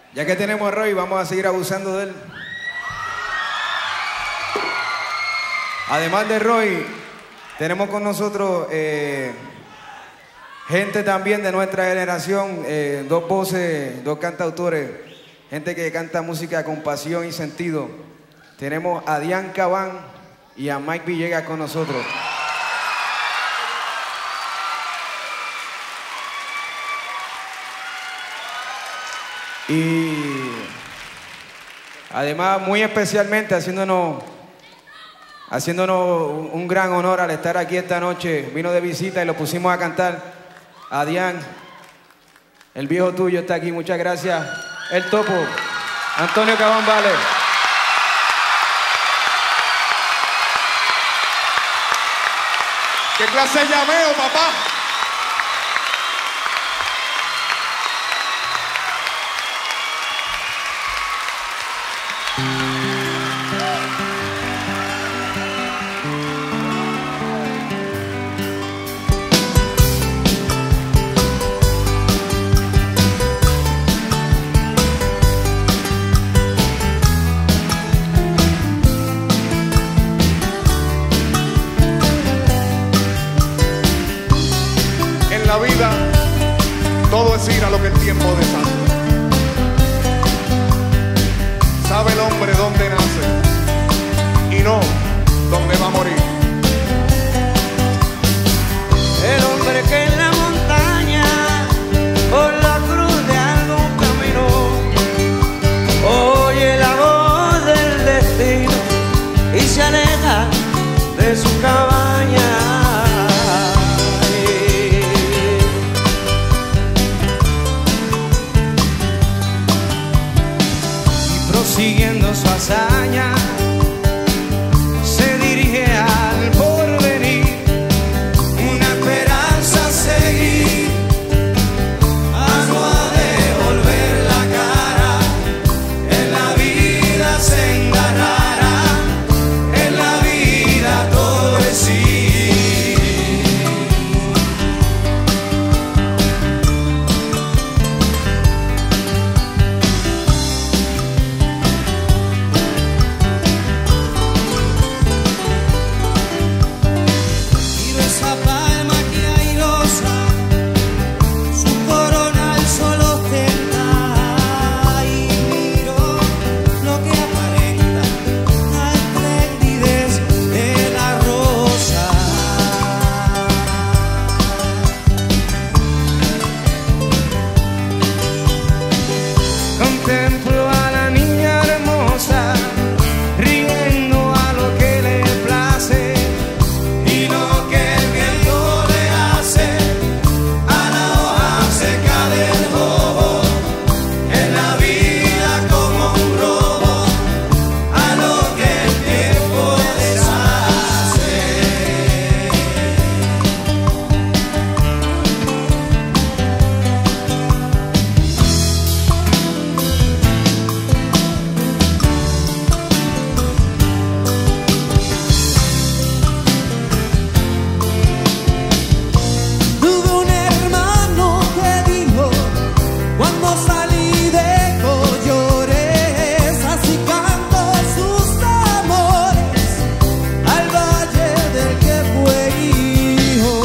Ya que tenemos a Roy, vamos a seguir abusando de él. Además de Roy, tenemos con nosotros gente también de nuestra generación, dos voces, dos cantautores, gente que canta música con pasión y sentido. Tenemos a Dian Cabán y a Mike Villegas con nosotros. Y además, muy especialmente, haciéndonos un gran honor al estar aquí esta noche. Vino de visita y lo pusimos a cantar. A Dian, el viejo tuyo está aquí, muchas gracias. El Topo, Antonio Cabán Vale. ¿Qué clase de llameo, papá? En la vida todo es ir a lo que el tiempo desata. Sabe el hombre dónde nace y no dónde va a morir. El hombre que en la montaña por la cruz de algún camino oye la voz del destino y se aleja de su cabaña. Siguiendo su hazaña, se dirige al porvenir, una esperanza a seguir, a no devolver la cara, en la vida senda rara, en la vida todo es sí. Contemplo a la niña hermosa, riendo a lo que le place y lo que el viento le hace a la hoja seca del bobo. En la vida como un robo, a lo que el tiempo deshace. Tuve un hermano que dijo cuando salí de Collores, así canto sus amores al valle del que fue hijo.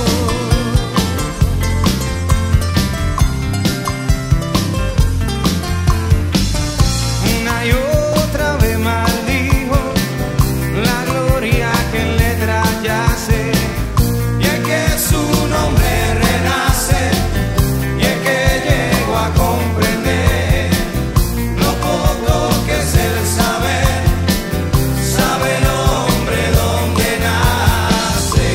Una y otra vez maldijo la gloria que en letras yace, y es que su nombre renace, y es que llego a comprender lo poco que es el saber, sabe el hombre dónde nace.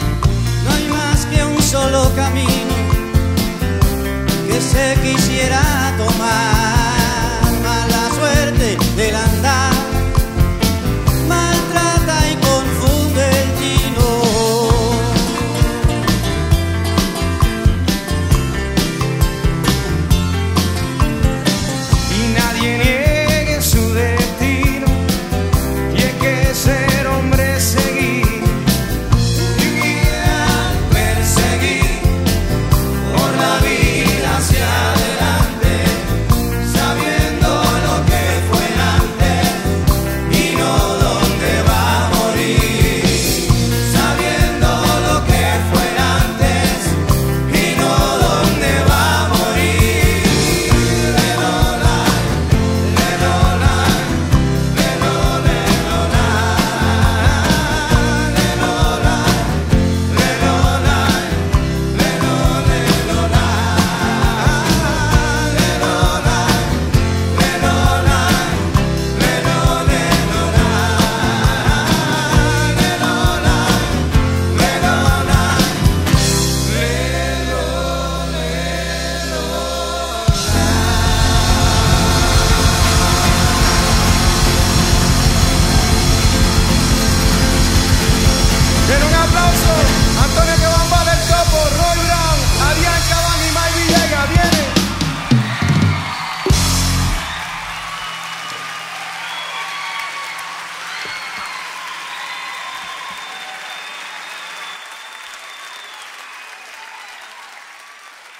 No hay más que un solo camino que se quisiera